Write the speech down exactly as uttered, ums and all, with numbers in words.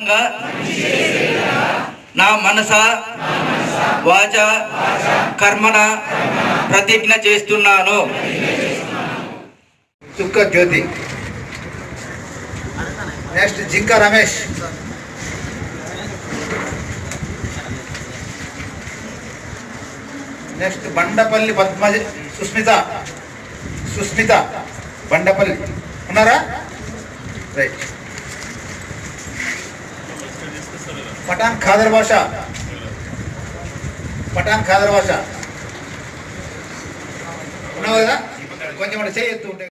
విధంగా నా మనస వాచ కర్మణ ప్రతిజ్ఞ చేస్తున్నాను. చుక్క జ్యోతి. నెక్స్ట్ జింక రమేష్. నెక్స్ట్ బండపల్లి పద్మ సుస్మిత. సుస్మిత బండపల్లి ఉన్నారా? రైట్. పఠాన్ ఖాదర్ భాష. పఠాన్ ఖాదర్ భాష ఉన్నావు కదా? కొంచెం చేయి ఎత్తు ఉంటే